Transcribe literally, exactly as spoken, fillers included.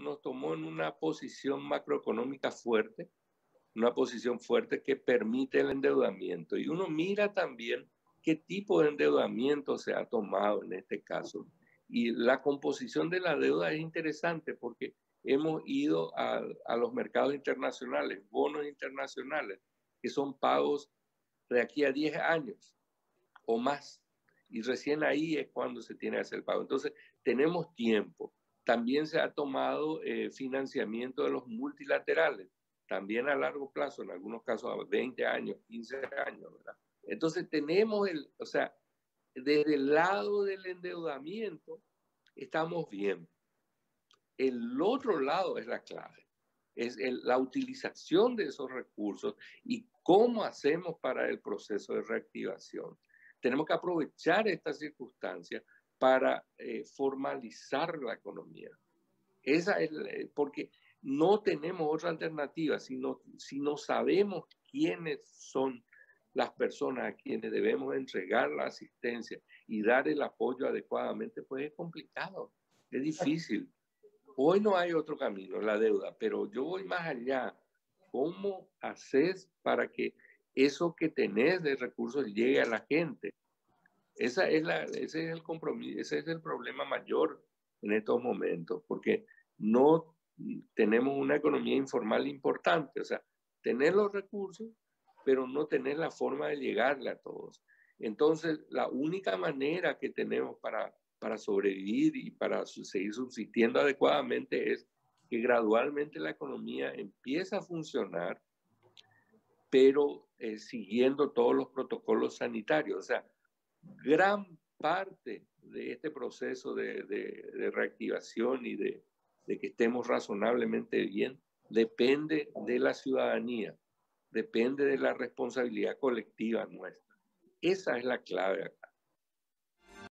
nos tomó en una posición macroeconómica fuerte, una posición fuerte que permite el endeudamiento. Y uno mira también qué tipo de endeudamiento se ha tomado en este caso. Y la composición de la deuda es interesante porque hemos ido a, a los mercados internacionales, bonos internacionales, que son pagos de aquí a diez años o más. Y recién ahí es cuando se tiene que hacer el pago. Entonces, tenemos tiempo. También se ha tomado eh, financiamiento de los multilaterales, también a largo plazo, en algunos casos a veinte años, quince años, ¿verdad? Entonces, tenemos el, o sea, desde el lado del endeudamiento, estamos bien. El otro lado es la clave, es el, la utilización de esos recursos y cómo hacemos para el proceso de reactivación. Tenemos que aprovechar estas circunstancias para eh, formalizar la economía. Esa es, porque no tenemos otra alternativa, si no, si no sabemos quiénes son las personas a quienes debemos entregar la asistencia y dar el apoyo adecuadamente, pues es complicado, es difícil. Hoy no hay otro camino, la deuda, pero yo voy más allá. ¿Cómo haces para que eso que tenés de recursos llegue a la gente? Esa es la, ese es el compromiso, ese es el problema mayor en estos momentos, porque no tenemos una economía informal importante, o sea, tener los recursos, pero no tener la forma de llegarle a todos. Entonces, la única manera que tenemos para, para sobrevivir y para seguir subsistiendo adecuadamente es que gradualmente la economía empieza a funcionar, pero eh, siguiendo todos los protocolos sanitarios. O sea, gran parte de este proceso de, de, de reactivación y de, de que estemos razonablemente bien depende de la ciudadanía, depende de la responsabilidad colectiva nuestra. Esa es la clave acá.